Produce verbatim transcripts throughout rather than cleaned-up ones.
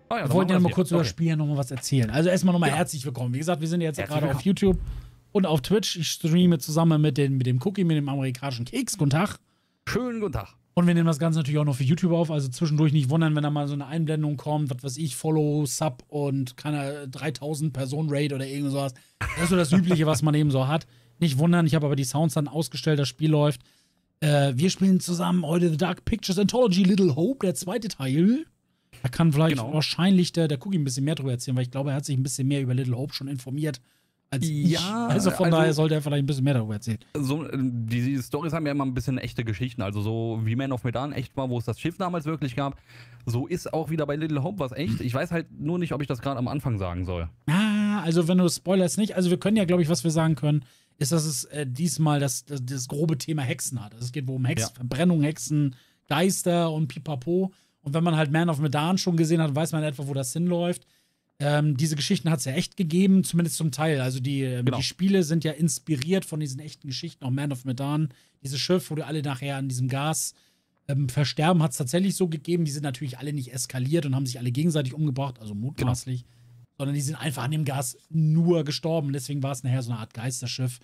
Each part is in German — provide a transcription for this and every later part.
Ah, ja, wir wollten ja noch mal hier. kurz über das Okay. Spiel noch mal was erzählen. Also erstmal nochmal Ja. herzlich willkommen. Wie gesagt, wir sind jetzt Herzlich gerade auf willkommen. YouTube und auf Twitch. Ich streame zusammen mit, den, mit dem Cookie, mit dem amerikanischen Keks. Guten Tag. Schönen guten Tag. Und wir nehmen das Ganze natürlich auch noch für YouTube auf. Also zwischendurch nicht wundern, wenn da mal so eine Einblendung kommt, was weiß ich, Follow, Sub und keine dreitausend Personen Raid oder irgend sowas. Das ist so das Übliche, was man eben so hat. Nicht wundern, ich habe aber die Sounds dann ausgestellt, das Spiel läuft. Äh, wir spielen zusammen heute The Dark Pictures Anthology Little Hope, der zweite Teil. Da kann vielleicht Genau. wahrscheinlich der, der Cookie ein bisschen mehr drüber erzählen, weil ich glaube, er hat sich ein bisschen mehr über Little Hope schon informiert als ich. Ja, Also von also- daher sollte er vielleicht ein bisschen mehr darüber erzählen. So, äh, die, die Storys haben ja immer ein bisschen echte Geschichten. Also so wie Man of Medan echt war, wo es das Schiff damals wirklich gab. So ist auch wieder bei Little Hope was echt. Ich weiß halt nur nicht, ob ich das gerade am Anfang sagen soll. Ah, also wenn du spoilerst nicht, also wir können ja, glaube ich, was wir sagen können, ist, dass es äh, diesmal das, das, das grobe Thema Hexen hat. Also es geht wohl um Hexen, Ja. Verbrennung, Hexen, Geister und Pipapo. Und wenn man halt Man of Medan schon gesehen hat, weiß man etwa, wo das hinläuft. Ähm, diese Geschichten hat es ja echt gegeben, zumindest zum Teil. Also die, ähm, Genau. die Spiele sind ja inspiriert von diesen echten Geschichten, auch Man of Medan. Dieses Schiff, wo die alle nachher an diesem Gas ähm, versterben, hat es tatsächlich so gegeben. Die sind natürlich alle nicht eskaliert und haben sich alle gegenseitig umgebracht, also mutmaßlich. Sondern die sind einfach an dem Gas nur gestorben. Deswegen war es nachher so eine Art Geisterschiff.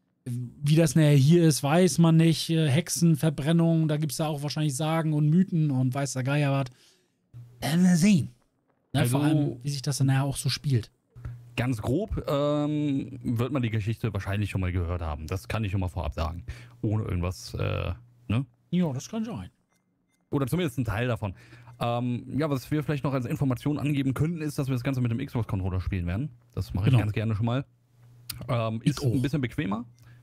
Wie das nachher hier ist, weiß man nicht. Äh, Hexenverbrennung, da gibt es ja auch wahrscheinlich Sagen und Mythen und weiß der Geier was. Werden wir sehen. Ne, Also- vor allem, wie sich das dann nachher auch so spielt. Ganz grob ähm, wird man die Geschichte wahrscheinlich schon mal gehört haben. Das kann ich schon mal vorab sagen. Ohne irgendwas, äh, ne? Ja, das kann sein. Oder zumindest ein Teil davon. Ähm, ja, was wir vielleicht noch als Information angeben könnten, ist, dass wir das Ganze mit dem Xbox-Controller spielen werden. Das mache ich Genau. ganz gerne schon mal. Ähm, Ich ist auch. ein bisschen bequemer.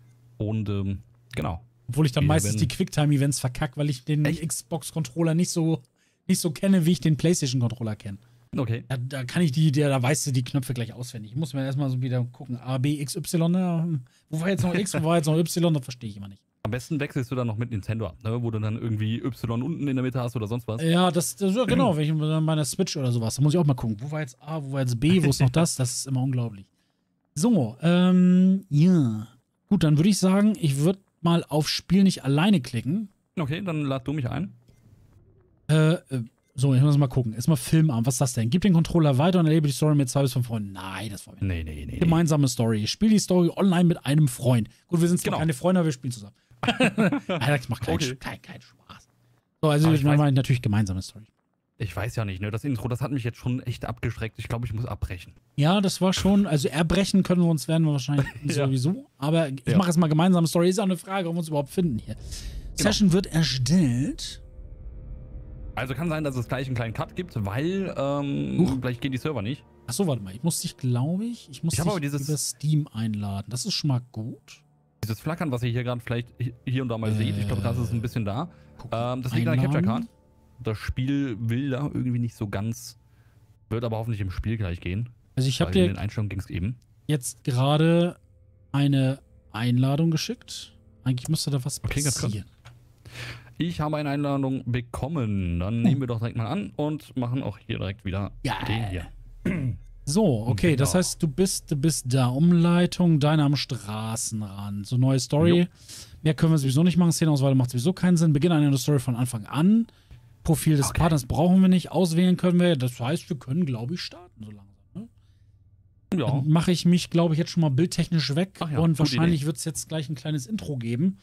Und ähm, genau. Obwohl ich dann Wir meistens werden- die Quicktime-Events verkacke, weil ich den Echt? Xbox-Controller nicht so, nicht so kenne, wie ich den PlayStation-Controller kenne. Okay. Da, da kann ich die, der, da weißt du die Knöpfe gleich auswendig. Ich muss mir erstmal so wieder gucken. A, B, X, Y. Ne? Wo war jetzt noch X, wo war jetzt noch Y? Das verstehe ich immer nicht. Am besten wechselst du dann noch mit Nintendo ab, ne? Wo du dann irgendwie Y unten in der Mitte hast oder sonst was. Ja, das, das ja, genau, wenn ich bei meiner Switch oder sowas, da muss ich auch mal gucken. Wo war jetzt A, wo war jetzt B, wo ist noch das? Das ist immer unglaublich. So, ähm, ja. Gut, dann würde ich sagen, ich würde mal auf Spiel nicht alleine klicken. Okay, dann lad du mich ein. Äh, äh, so, ich muss mal gucken. Erstmal Film an. Was ist das denn? Gib den Controller weiter und erlebe die Story mit zwei bis fünf Freunden. Nein, das wollen wir nicht. Nee, nee, nee. Gemeinsame Story. Ich spiele die Story online mit einem Freund. Gut, wir sind zwar Genau. keine Freunde, aber wir spielen zusammen. Nein, das macht keinen, Okay. kein, keinen Spaß. So, also Aber ich ich weiß- meine natürlich gemeinsame Story. Ich weiß ja nicht, ne? Das Intro, das hat mich jetzt schon echt abgeschreckt. Ich glaube, ich muss abbrechen. Ja, das war schon, also erbrechen können wir uns, werden wir wahrscheinlich Ja. sowieso. Aber ich Ja. mache jetzt mal gemeinsame Story. Ist auch eine Frage, ob wir uns überhaupt finden hier. Session wird erstellt. Also kann sein, dass es gleich einen kleinen Cut gibt, weil ähm, Huch. gleich gehen die Server nicht. Achso, warte mal. Ich muss dich, glaube ich, ich muss Ich hab dich aber dieses- über Steam einladen. Das ist schon mal gut. Dieses Flackern, was ihr hier gerade vielleicht hier und da mal Äh, seht, ich glaube, das ist ein bisschen da. Guck, Ähm, das liegt an der einladen. Capture Card. Das Spiel will da irgendwie nicht so ganz, wird aber hoffentlich im Spiel gleich gehen. Also ich habe Weil in dir den Einstellungen ging es eben. jetzt gerade eine Einladung geschickt. Eigentlich müsste da was Okay, ganz kurz. passieren. Ich habe eine Einladung bekommen. Dann nehmen wir doch direkt mal an und machen auch hier direkt wieder Ja. den hier. So, okay, Genau. das heißt, du bist, du bist da. Umleitung, deine am Straßenrand. So, neue Story. Jo. Mehr können wir sowieso nicht machen. Szenenauswahl macht sowieso keinen Sinn. Beginn einer Story von Anfang an. Profil des Okay. Partners brauchen wir nicht. Auswählen können wir. Das heißt, wir können, glaube ich, starten so langsam. Ne? Ja. Dann mache ich mich, glaube ich, jetzt schon mal bildtechnisch weg. Ach ja, und gute wahrscheinlich wird es jetzt gleich ein kleines Intro geben.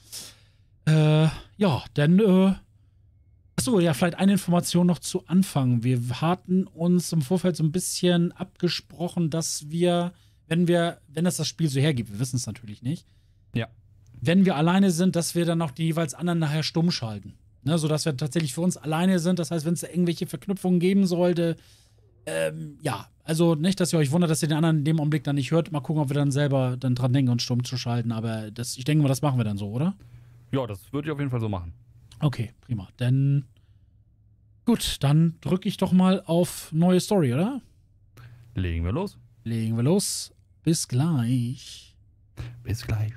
Äh, ja, dann, äh, achso, ja, vielleicht eine Information noch zu Anfang. Wir hatten uns im Vorfeld so ein bisschen abgesprochen, dass wir, wenn wir, wenn es das Spiel so hergibt, wir wissen es natürlich nicht, Ja. wenn wir alleine sind, dass wir dann auch die jeweils anderen nachher stumm schalten. Ne, sodass wir tatsächlich für uns alleine sind. Das heißt, wenn es da irgendwelche Verknüpfungen geben sollte, ähm, ja, also nicht, dass ihr euch wundert, dass ihr den anderen in dem Augenblick dann nicht hört. Mal gucken, ob wir dann selber dann dran denken, uns stumm zu schalten. Aber das, ich denke mal, das machen wir dann so, oder? Ja, das würde ich auf jeden Fall so machen. Okay, prima. Dann gut, dann drücke ich doch mal auf neue Story, oder? Legen wir los. Legen wir los. Bis gleich. Bis gleich.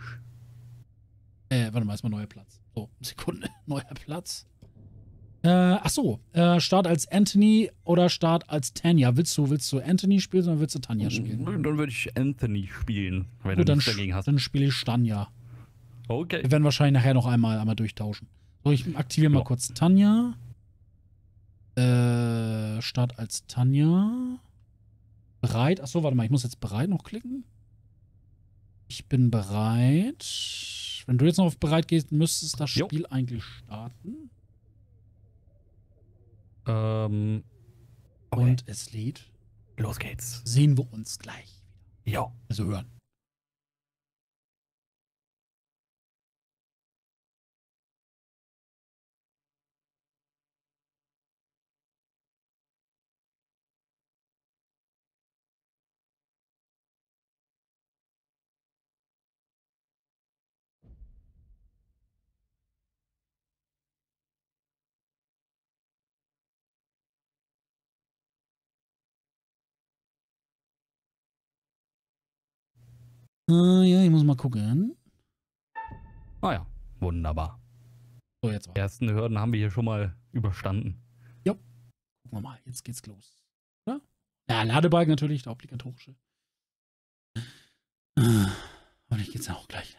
Äh, warte mal, erstmal neuer Platz. So, Sekunde. Neuer Platz. Äh, ach so, äh, Start als Anthony oder Start als Tanya. Willst du, willst du Anthony spielen oder willst du Tanya spielen? Dann würde ich Anthony spielen, wenn Gut, du dann, nichts dagegen hast. dann spiele ich Tanya. Okay. Wir werden wahrscheinlich nachher noch einmal, einmal durchtauschen. So, ich aktiviere mal Ja. kurz Tanya. Äh, Start als Tanja. Bereit. Achso, warte mal, ich muss jetzt bereit noch klicken. Ich bin bereit. Wenn du jetzt noch auf bereit gehst, müsstest das Spiel jo. eigentlich starten. Ähm. Okay. Und es lädt. Los geht's. Sehen wir uns gleich. Jo. Also hören. Uh, ja, ich muss mal gucken. Ah ja, wunderbar. So, jetzt Die ersten Hürden haben wir hier schon mal überstanden. Ja. Gucken wir mal, jetzt geht's los. Ja, ja Ladebalken natürlich, der obligatorische. Und ich geht's ja auch gleich.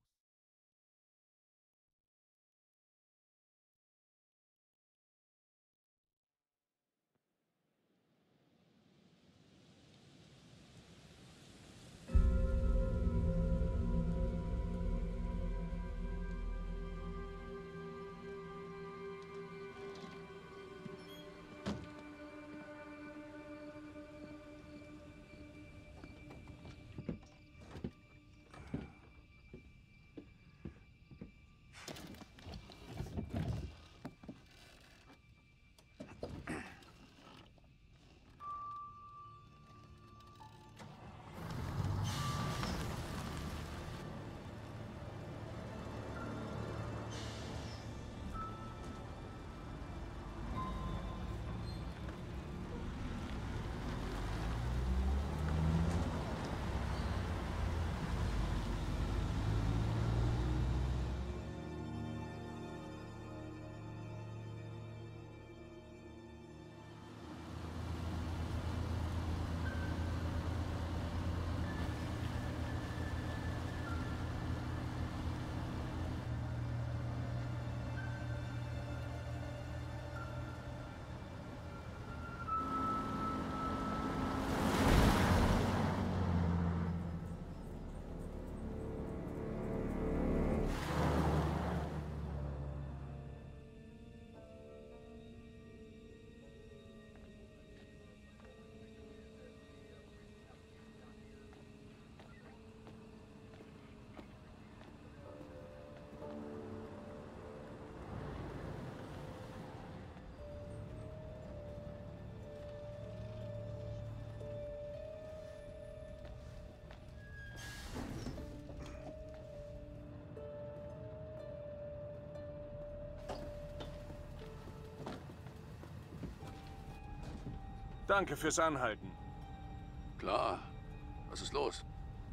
Danke fürs Anhalten. Klar. Was ist los?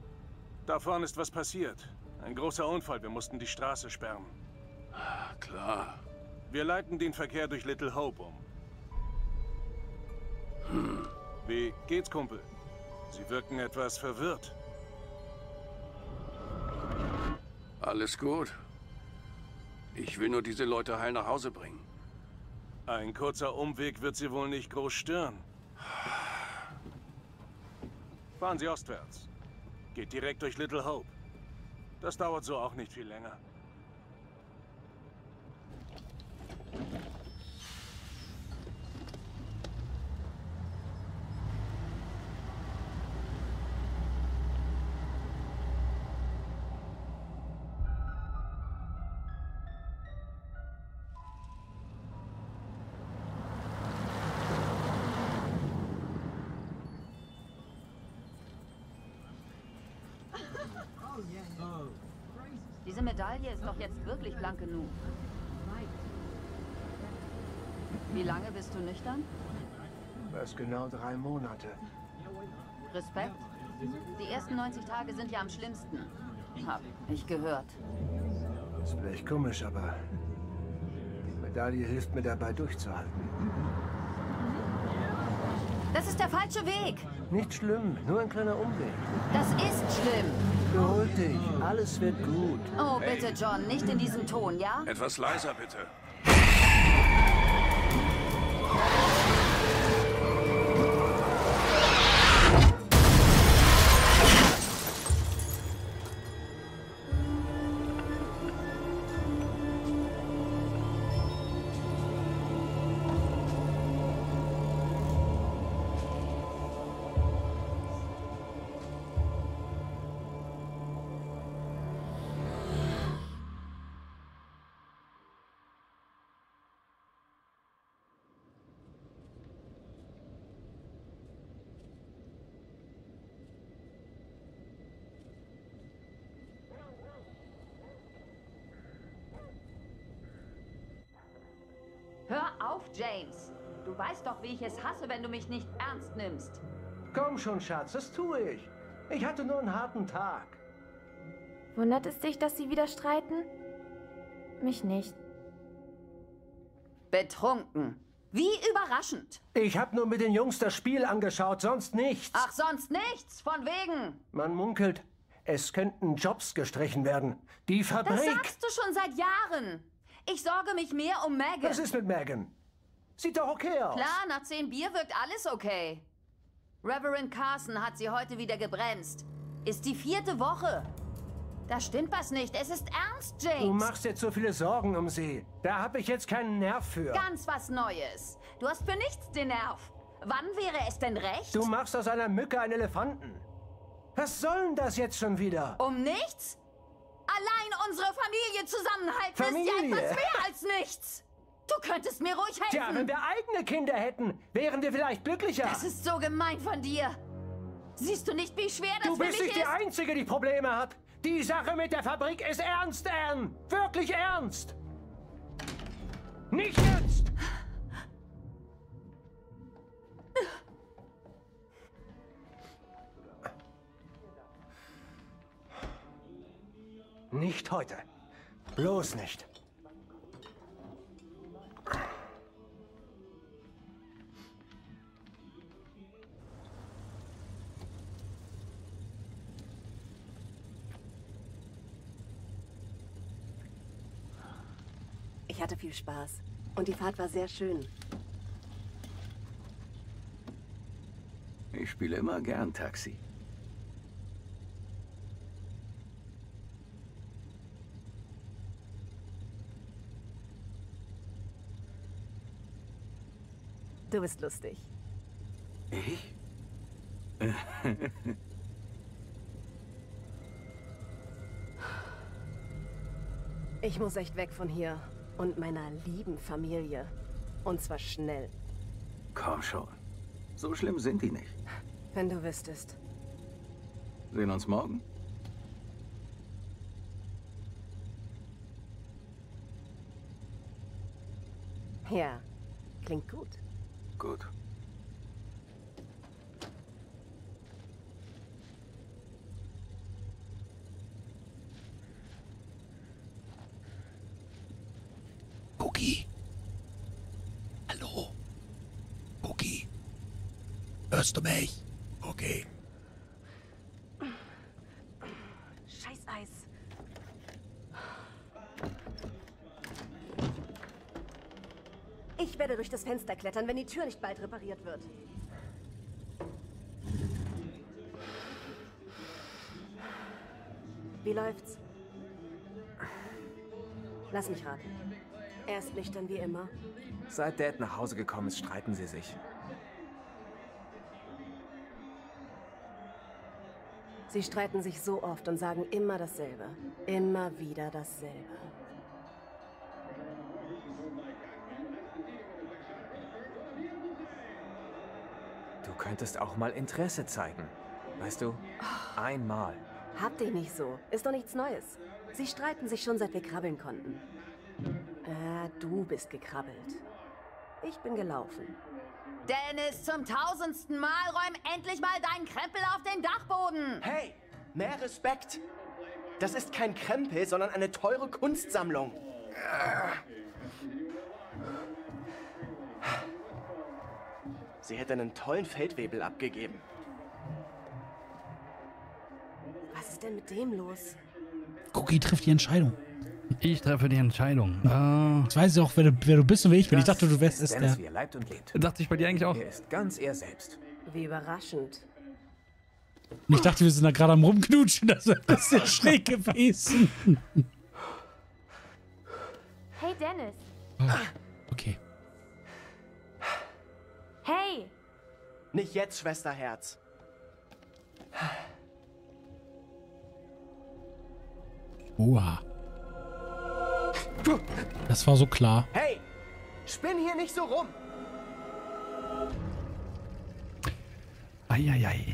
Da vorne ist was passiert. Ein großer Unfall. Wir mussten die Straße sperren. Ah, klar. Wir leiten den Verkehr durch Little Hope um. Hm. Wie geht's, Kumpel? Sie wirken etwas verwirrt. Alles gut. Ich will nur diese Leute heil nach Hause bringen. Ein kurzer Umweg wird sie wohl nicht groß stören. Fahren Sie ostwärts. Geht direkt durch Little Hope. Das dauert so auch nicht viel länger. Diese Medaille ist doch jetzt wirklich blank genug. Wie lange bist du nüchtern? Erst genau drei Monate. Respekt. Die ersten neunzig Tage sind ja am schlimmsten. Hab ich gehört. Ist vielleicht komisch, aber die Medaille hilft mir dabei durchzuhalten. Das ist der falsche Weg. Nicht schlimm, nur ein kleiner Umweg. Das ist schlimm. Beruhig dich, alles wird gut. Oh, bitte, hey. John, nicht in diesem Ton, ja? Etwas leiser, bitte. auf, James. Du weißt doch, wie ich es hasse, wenn du mich nicht ernst nimmst. Komm schon, Schatz, das tue ich. Ich hatte nur einen harten Tag. Wundert es dich, dass sie wieder streiten? Mich nicht. Betrunken. Wie überraschend. Ich habe nur mit den Jungs das Spiel angeschaut, sonst nichts. Ach, sonst nichts. Von wegen. Man munkelt, es könnten Jobs gestrichen werden. Die Fabrik. Das sagst du schon seit Jahren. Ich sorge mich mehr um Megan. Was ist mit Megan? Sieht doch okay aus. Klar, nach zehn Bier wirkt alles okay. Reverend Carson hat sie heute wieder gebremst. Ist die vierte Woche. Da stimmt was nicht. Es ist ernst, James. Du machst jetzt so viele Sorgen um sie. Da habe ich jetzt keinen Nerv für. Ganz was Neues. Du hast für nichts den Nerv. Wann wäre es denn recht? Du machst aus einer Mücke einen Elefanten. Was soll denn das jetzt schon wieder? Um nichts? Allein unsere Familie zusammenhalten Familie? ist ja etwas mehr als nichts. Du könntest mir ruhig helfen. Tja, wenn wir eigene Kinder hätten, wären wir vielleicht glücklicher. Das ist so gemein von dir. Siehst du nicht, wie schwer das Du für bist mich nicht die ist? Einzige, die Probleme hat. Die Sache mit der Fabrik ist ernst, Anne. Wirklich ernst. Nicht jetzt! Nicht heute. Bloß nicht. Ich hatte viel Spaß. Und die Fahrt war sehr schön. Ich spiele immer gern Taxi. Du bist lustig. Ich? Ich muss echt weg von hier. Und meiner lieben Familie. Und zwar schnell. Komm schon. So schlimm sind die nicht. Wenn du wüsstest. Sehen uns morgen? Ja, klingt gut. Gut. Cookie. Hallo. Cookie. Hörst du mich? Okay. Scheiß Eis. Ich werde durch das Fenster klettern, wenn die Tür nicht bald repariert wird. Wie läuft's? Lass mich raten. Er ist nüchtern wie immer. Seit Dad nach Hause gekommen ist, streiten sie sich. Sie streiten sich so oft und sagen immer dasselbe. Immer wieder dasselbe. Du könntest auch mal Interesse zeigen. Weißt du? Einmal. Hab dich nicht so. Ist doch nichts Neues. Sie streiten sich schon, seit wir krabbeln konnten. Äh, du bist gekrabbelt. Ich bin gelaufen. Dennis, zum tausendsten Mal räum endlich mal deinen Krempel auf den Dachboden. Hey, mehr Respekt. Das ist kein Krempel, sondern eine teure Kunstsammlung. Sie hätte einen tollen Feldwebel abgegeben. Was ist denn mit dem los? Cookie trifft die Entscheidung. Ich treffe die Entscheidung. Äh, Jetzt weiß ich auch, wer du, wer du bist und wer ich bin. Ich dachte, du wärst es Dennis, der. wie er leibt und lebt. dachte ich bei dir eigentlich auch. Er ist ganz er selbst. Wie überraschend. Und ich dachte, wir sind da gerade am Rumknutschen. Das wäre ein bisschen schräg gewesen. Hey, Dennis. Okay. Hey. Nicht jetzt, Schwesterherz. Oha. Das war so klar. Hey, spinn hier nicht so rum. Eieiei.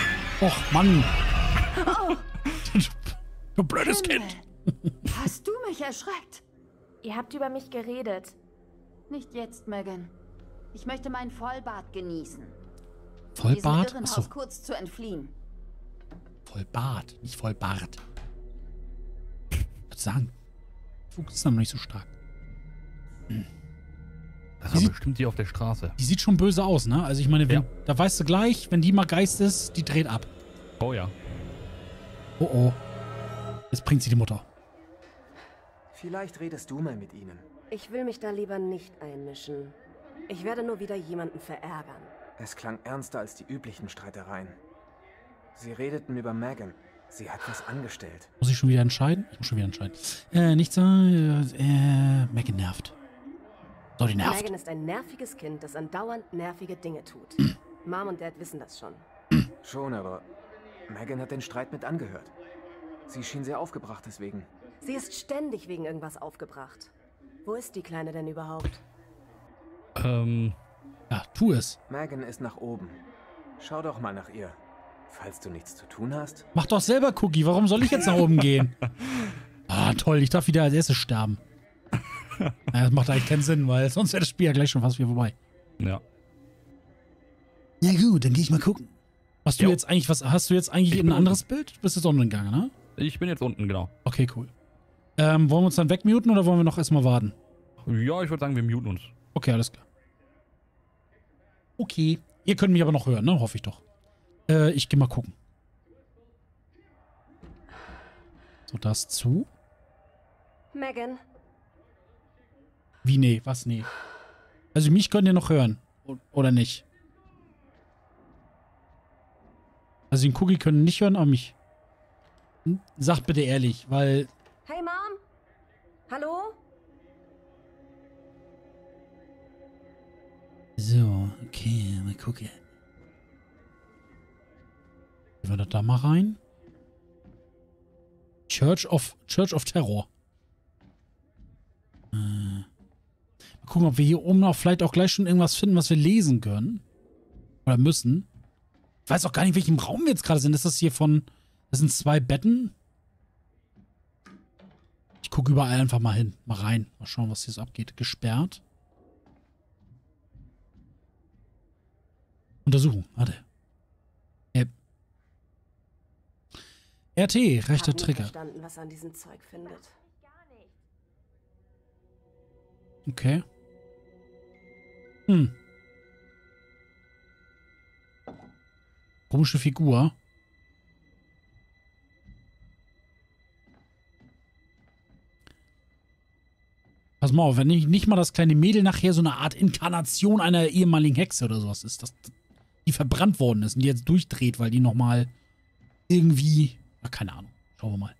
Och, Mann. Du blödes Kind. Hast du mich erschreckt. Ihr habt über mich geredet. Nicht jetzt, Megan. Ich möchte mein Vollbart genießen. Vollbart? Diesem Achso, Irrenhaus kurz zu entfliehen. Vollbart, nicht Vollbart. Ich würde sagen, Fuchs ist noch nicht so stark. Hm. Das Die war sieht- bestimmt die auf der Straße. Die sieht schon böse aus, ne? Also ich meine, wenn, Ja. da weißt du gleich, wenn die mal Geist ist, die dreht ab. Oh ja. Oh oh. Jetzt bringt sie die Mutter. Vielleicht redest du mal mit ihnen. Ich will mich da lieber nicht einmischen. Ich werde nur wieder jemanden verärgern. Es klang ernster als die üblichen Streitereien. Sie redeten über Megan. Sie hat was angestellt. Muss ich schon wieder entscheiden? Ich muss schon wieder entscheiden. Äh, nicht so, äh, äh, Megan nervt. So, die nervt. Megan ist ein nerviges Kind, das andauernd nervige Dinge tut. Mom und Dad wissen das schon. Schon, aber Megan hat den Streit mit angehört. Sie schien sehr aufgebracht deswegen. Sie ist ständig wegen irgendwas aufgebracht. Wo ist die Kleine denn überhaupt? Ähm, Ja, tu es. Megan ist nach oben. Schau doch mal nach ihr. Falls du nichts zu tun hast. Mach doch selber Cookie. Warum soll ich jetzt nach oben gehen? Ah, toll. Ich darf wieder als erstes sterben. Ja, das macht eigentlich keinen Sinn, weil sonst wäre das Spiel ja gleich schon fast wieder vorbei. ja. Ja gut, dann gehe ich mal gucken. Hast du Jo. jetzt eigentlich was? Hast du jetzt eigentlich Ich ein bin anderes Bild? Du bist jetzt unten gegangen, ne? Ich bin jetzt unten, genau. Okay, cool. Ähm, wollen wir uns dann wegmuten oder wollen wir noch erstmal warten? Ja, ich würde sagen, wir muten uns. Okay, alles klar. Okay. Ihr könnt mich aber noch hören, ne? Hoffe ich doch. Äh, ich gehe mal gucken. So, das zu. Megan, Wie, nee? Was, nee? Also mich könnt ihr noch hören. O- Oder nicht? Also den Cookie können nicht hören, aber mich. Hm? Sagt bitte ehrlich, weil... hey Mom? Hallo? So, okay, mal gucken. Gehen wir da mal rein. Church of, Church of Terror. Äh, mal gucken, ob wir hier oben auch vielleicht auch gleich schon irgendwas finden, was wir lesen können. Oder müssen. Ich weiß auch gar nicht, in welchem Raum wir jetzt gerade sind. Ist das hier von... Das sind zwei Betten. Ich gucke überall einfach mal hin. Mal rein. Mal schauen, was hier so abgeht. Gesperrt. Untersuchung. Warte. Äh. R T, rechter Hab nie Trigger. verstanden, was er an diesem Zeug findet. Okay. Hm. Komische Figur. Pass mal auf, wenn nicht, nicht mal das kleine Mädel nachher so eine Art Inkarnation einer ehemaligen Hexe oder sowas ist, das, die verbrannt worden ist und die jetzt durchdreht, weil die nochmal irgendwie... Na, keine Ahnung. Schauen wir mal.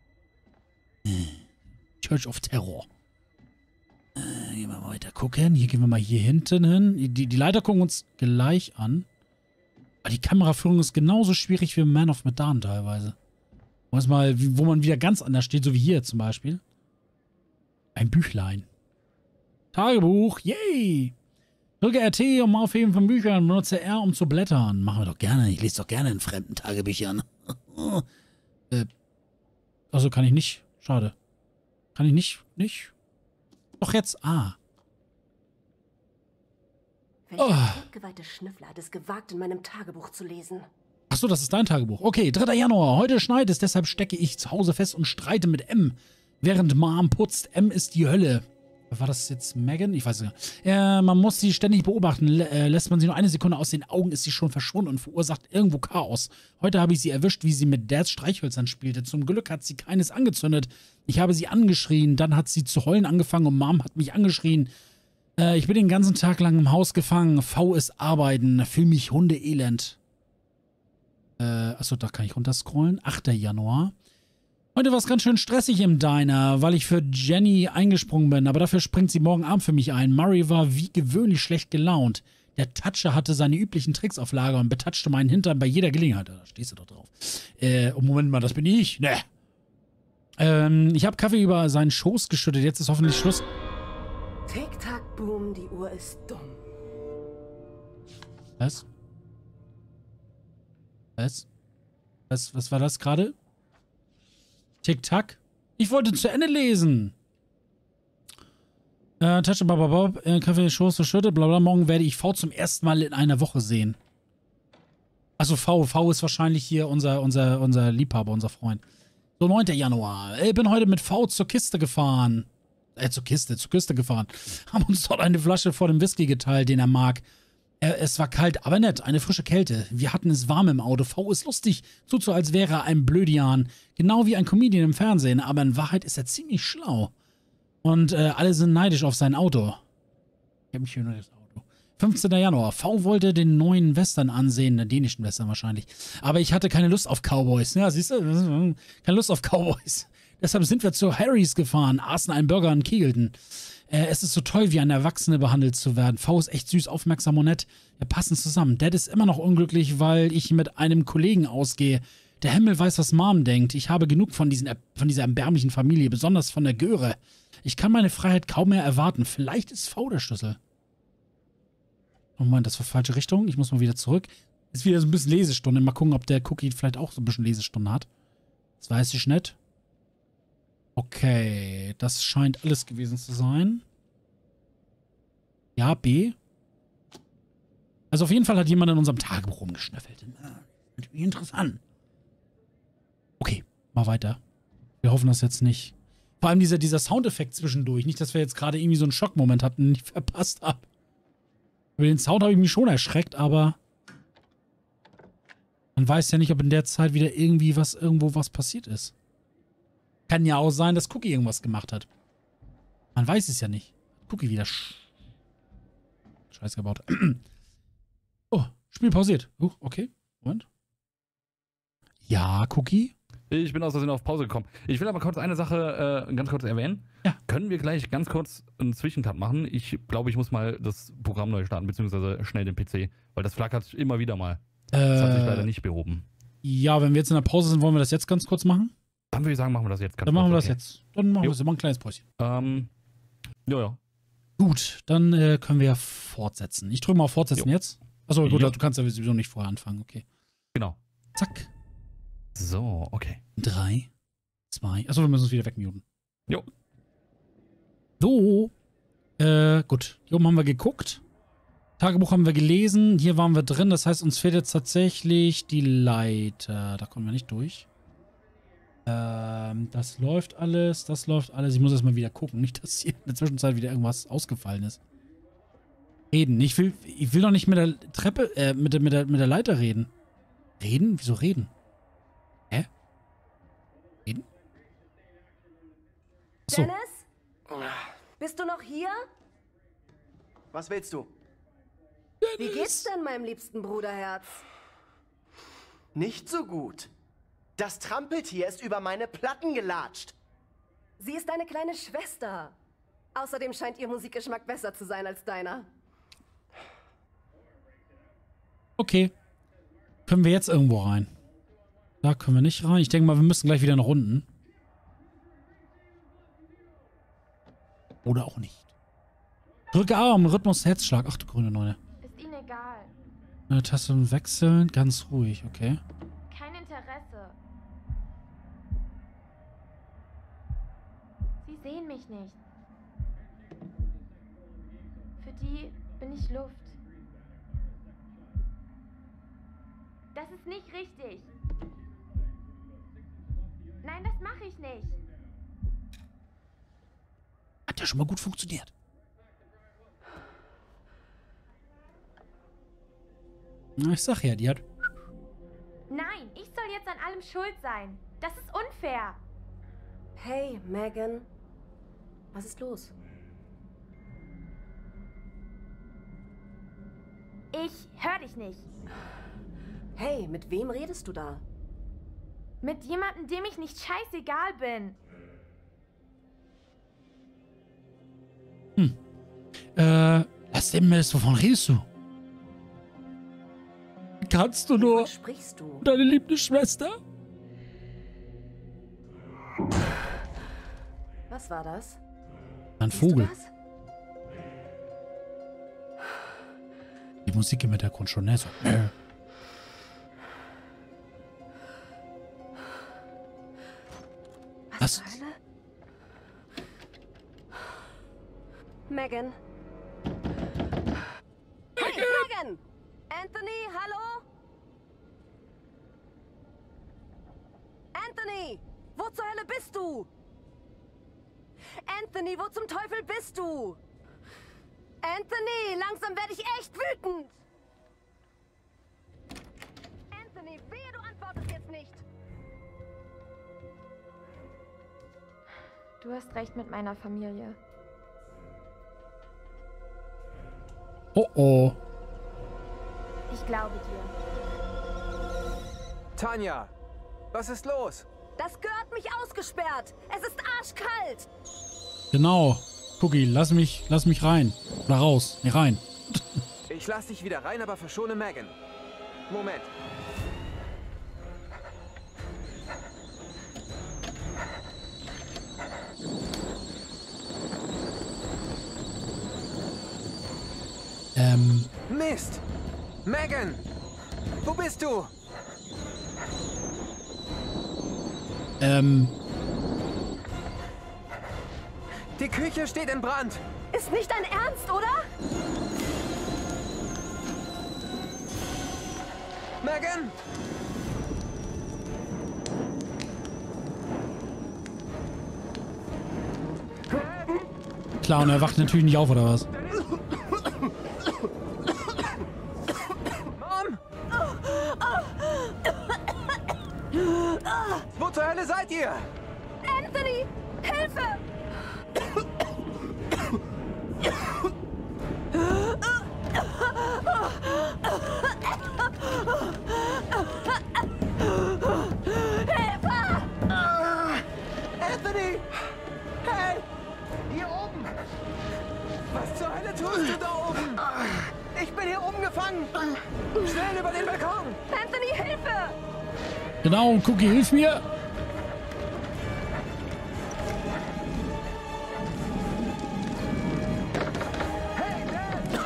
Church of Terror. Äh, gehen wir mal weiter gucken. Hier gehen wir mal hier hinten hin. Die, die Leiter gucken uns gleich an. Aber die Kameraführung ist genauso schwierig wie im Man of Medan teilweise. Wo, mal, wo man wieder ganz anders steht, so wie hier zum Beispiel. Ein Büchlein. Tagebuch, yay! Drücke R T, um Aufheben von Büchern, benutze R, um zu blättern. Machen wir doch gerne. Ich lese doch gerne in fremden Tagebüchern. äh, also kann ich nicht. Schade. Kann ich nicht, nicht? Doch jetzt, ah. Welcher Oh. abgeweihte Schnüffler hat es gewagt, in meinem Tagebuch zu lesen? Achso, das ist dein Tagebuch. Okay, dritter Januar. Heute schneit es, deshalb stecke ich zu Hause fest und streite mit M. Während Mom putzt. M ist die Hölle. War das jetzt Megan? Ich weiß nicht. Äh, man muss sie ständig beobachten. L äh, lässt man sie nur eine Sekunde aus den Augen, ist sie schon verschwunden und verursacht irgendwo Chaos. Heute habe ich sie erwischt, wie sie mit Dads Streichhölzern spielte. Zum Glück hat sie keines angezündet. Ich habe sie angeschrien. Dann hat sie zu heulen angefangen und Mom hat mich angeschrien. Äh, ich bin den ganzen Tag lang im Haus gefangen. V ist arbeiten. Fühl mich hundeelend. Äh, achso, da kann ich runterscrollen. achter Januar. Heute war es ganz schön stressig im Diner, weil ich für Jenny eingesprungen bin, aber dafür springt sie morgen Abend für mich ein. Murray war wie gewöhnlich schlecht gelaunt. Der Toucher hatte seine üblichen Tricks auf Lager und betatschte meinen Hintern bei jeder Gelegenheit. Da stehst du doch drauf. Äh, oh, Moment mal, das bin ich? Ne. Ähm, ich habe Kaffee über seinen Schoß geschüttet. Jetzt ist hoffentlich Schluss. Tick-Tack, Boom, die Uhr ist dumm. Was? Was? Was, was war das gerade? Tick-Tack? Ich wollte zu Ende lesen. Äh, Tasche Bob, äh, Kaffee, Schoß verschüttet, bla bla. Morgen werde ich V zum ersten Mal in einer Woche sehen. Also V. V ist wahrscheinlich hier unser, unser, unser Liebhaber, unser Freund. So, neunter Januar. Ich bin heute mit V zur Kiste gefahren. Äh, zur Kiste, zur Küste gefahren. Haben uns dort eine Flasche vor dem Whisky geteilt, den er mag. Äh, es war kalt, aber nett. Eine frische Kälte. Wir hatten es warm im Auto. V ist lustig. Tut so, als wäre er ein Blödian. Genau wie ein Comedian im Fernsehen. Aber in Wahrheit ist er ziemlich schlau. Und äh, alle sind neidisch auf sein Auto. Ich habe ein schönes Auto. fünfzehnter Januar. V wollte den neuen Western ansehen, den dänischen Western wahrscheinlich. Aber ich hatte keine Lust auf Cowboys. Ja, siehst du? Keine Lust auf Cowboys. Deshalb sind wir zu Harrys gefahren, aßen einen Burger und kegelten. Äh, es ist so toll, wie ein Erwachsener behandelt zu werden. V ist echt süß, aufmerksam und nett. Wir passen zusammen. Dad ist immer noch unglücklich, weil ich mit einem Kollegen ausgehe. Der Himmel weiß, was Mom denkt. Ich habe genug von, diesen, von dieser erbärmlichen Familie, besonders von der Göre. Ich kann meine Freiheit kaum mehr erwarten. Vielleicht ist V der Schlüssel. Oh Moment, das war falsche Richtung. Ich muss mal wieder zurück. Ist wieder so ein bisschen Lesestunde. Mal gucken, ob der Cookie vielleicht auch so ein bisschen Lesestunde hat. Das weiß ich nicht. Okay, das scheint alles gewesen zu sein. Ja, B. Also auf jeden Fall hat jemand in unserem Tagebuch rumgeschnüffelt. Interessant. Okay, mal weiter. Wir hoffen das jetzt nicht. Vor allem dieser, dieser Soundeffekt zwischendurch. Nicht, dass wir jetzt gerade irgendwie so einen Schockmoment hatten, den ich verpasst habe. Über den Sound habe ich mich schon erschreckt, aber man weiß ja nicht, ob in der Zeit wieder irgendwie was, irgendwo was passiert ist. Kann ja auch sein, dass Cookie irgendwas gemacht hat. Man weiß es ja nicht. Cookie wieder Sch Scheiß gebaut. Oh, Spiel pausiert. Uh, okay. Moment. Ja, Cookie? Ich bin aus Versehen auf Pause gekommen. Ich will aber kurz eine Sache äh, ganz kurz erwähnen. Ja. Können wir gleich ganz kurz einen Zwischencut machen? Ich glaube, ich muss mal das Programm neu starten, beziehungsweise schnell den P C, weil das flackert immer wieder mal. Äh, das hat sich leider nicht behoben. Ja, wenn wir jetzt in der Pause sind, wollen wir das jetzt ganz kurz machen? Dann würde ich sagen, machen wir das jetzt ganz Dann kurz. machen wir das okay. jetzt. Dann machen Jo. wir das. Mal ein kleines Päuschen. Ähm, ja, ja. Gut, dann äh, können wir ja fortsetzen. Ich drücke mal auf Fortsetzen Jo. jetzt. Achso, gut, Jo. du kannst ja sowieso nicht vorher anfangen. Okay. Genau. Zack. So, okay. Drei, zwei. Achso, wir müssen uns wieder wegmuten. Jo. So. Äh, gut. Hier oben haben wir geguckt. Tagebuch haben wir gelesen. Hier waren wir drin. Das heißt, uns fehlt jetzt tatsächlich die Leiter. Da kommen wir nicht durch. Ähm, das läuft alles. Das läuft alles. Ich muss erstmal wieder gucken. Nicht, dass hier in der Zwischenzeit wieder irgendwas ausgefallen ist. Reden. Ich will, ich will doch nicht mit der Treppe, äh, mit der, mit der, mit der Leiter reden. Reden? Wieso reden? Hä? Reden? Achso. Dennis? Bist du noch hier? Was willst du? Wie geht's denn, meinem liebsten Bruderherz? Nicht so gut. Das Trampeltier ist über meine Platten gelatscht. Sie ist deine kleine Schwester. Außerdem scheint ihr Musikgeschmack besser zu sein als deiner. Okay. Können wir jetzt irgendwo rein? Da können wir nicht rein. Ich denke mal, wir müssen gleich wieder nach unten. Oder auch nicht. Drücke A, um Rhythmus Herzschlag. Ach du grüne Neune. Ist ihnen egal. Eine Taste wechseln. Ganz ruhig, okay. Kein Interesse. Sie sehen mich nicht. Für die bin ich Luft. Das ist nicht richtig. Nein, das mache ich nicht. Hat ja schon mal gut funktioniert. Na, ich sag ja, die hat... Nein, ich soll jetzt an allem schuld sein. Das ist unfair. Hey, Megan. Was ist los? Ich hör dich nicht. Hey, mit wem redest du da? Mit jemandem, dem ich nicht scheißegal bin. Hm. Äh, lass dem Mist, wovon redest du? Kannst du nur... Wovon sprichst du? Deine liebste Schwester? Was war das? Ein Siehst du Vogel. das? Die Musik im Hintergrund schon, ne? So. Äh. Was Was? zur Hölle? Megan? Hey, Megan! Anthony, hallo? Anthony! Wo zur Hölle bist du? Anthony, wo zum Teufel bist du? Anthony, langsam werde ich echt wütend! Anthony, wehe, du antwortest jetzt nicht! Du hast recht mit meiner Familie. Oh oh. Ich glaube dir. Tanja, was ist los? Das Girl hat mich ausgesperrt. Es ist arschkalt. Genau. Cookie, lass mich, lass mich rein. Oder raus. Nee, rein. Ich lass dich wieder rein, aber verschone Megan. Moment. Ähm. Mist! Megan! Wo bist du? Ähm. Die Küche steht in Brand! Ist nicht dein Ernst, oder? Megan! Klar, und er wacht natürlich nicht auf, oder was? Mom! Wo zur Hölle seid ihr? Anthony! Hilfe! Hilfe! Anthony! Hey! Hier oben! Was zur Hölle tust du da oben? Ich bin hier oben gefangen! Schnell über den Balkon! Anthony, Hilfe! Genau, Cookie, hilf mir! Hey, Dad!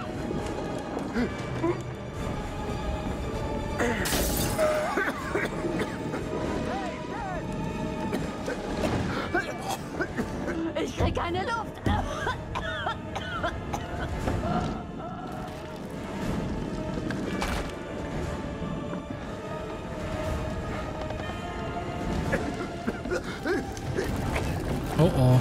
Ich krieg keine Luft. Oh oh.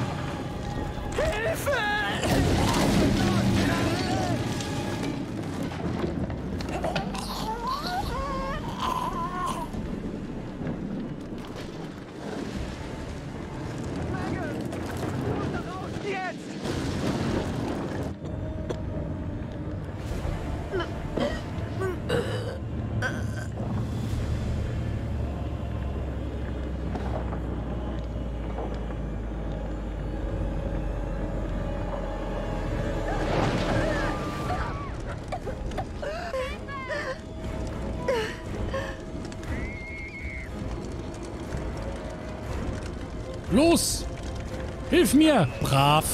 Los! Hilf mir! Brav!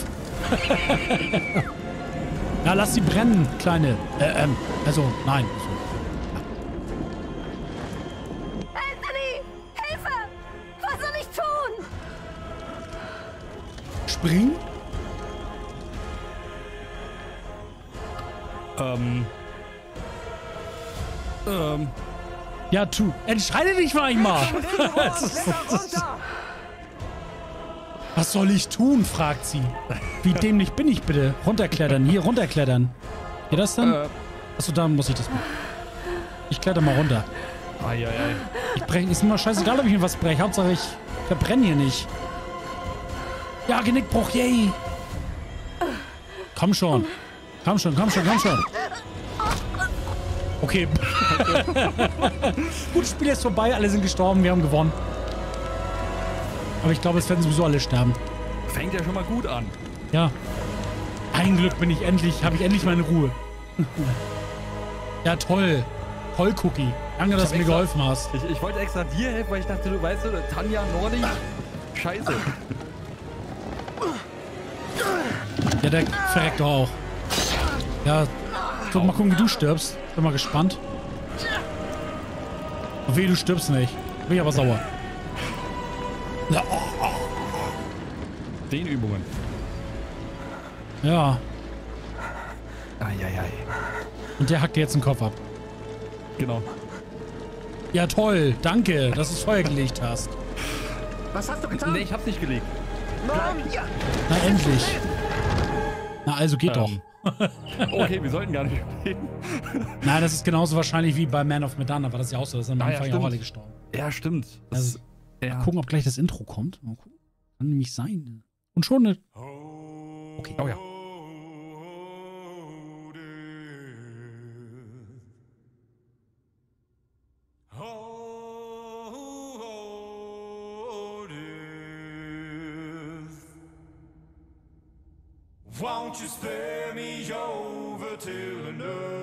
Ja, lass sie brennen, Kleine. Äh, ähm, also, nein. Anthony! Hilfe! Was soll ich tun? Spring? Ähm. Ähm. Ja, tu. Entscheide dich mal mal. Was soll ich tun, fragt sie. Wie dämlich bin ich bitte? Runterklettern, hier runterklettern. Geht das dann? Äh. Achso, da muss ich das machen. Ich kletter mal runter. Ei, ei, ei. Ich brech, ist mir scheißegal, ob ich mir was breche. Hauptsache ich verbrenne hier nicht. Ja, Genickbruch, yay. Komm schon. Komm schon, komm schon, komm schon. Okay. Gut, Spiel ist vorbei, alle sind gestorben, wir haben gewonnen. Aber ich glaube, es werden sowieso alle sterben. Fängt ja schon mal gut an. Ja. Ein Glück bin ich endlich, habe ich endlich meine Ruhe. Ja, toll. Toll, Cookie. Danke, dass du mir geholfen hast. Ich, ich wollte extra dir helfen, weil ich dachte, du weißt, du, Tanja, Nordi. Scheiße. Ja, der verreckt doch auch. Ja, guck mal gucken, wie du stirbst. Bin mal gespannt. Weh, du stirbst nicht. Bin ich aber sauer. Ja, oh, oh. Den Übungen. Ja. Eieiei. Und der hackt dir jetzt den Kopf ab. Genau. Ja, toll. Danke, dass du das Feuer gelegt hast. Was hast du getan? Nee, ich hab's nicht gelegt. Bleib hier! Na, endlich. Na, also geht doch. Ähm. Okay, wir sollten gar nicht reden. Nein, das ist genauso wahrscheinlich wie bei Man of Medan. Da war das ja auch so. Da sind am Ah, ja, Anfang ja auch stimmt. alle gestorben. Ja, stimmt. Das, Also, ja. Mal gucken, ob gleich das Intro kommt. Mal gucken. Kann nämlich sein. Und schon eine... Okay. Oh ja. Won't you spare me over till another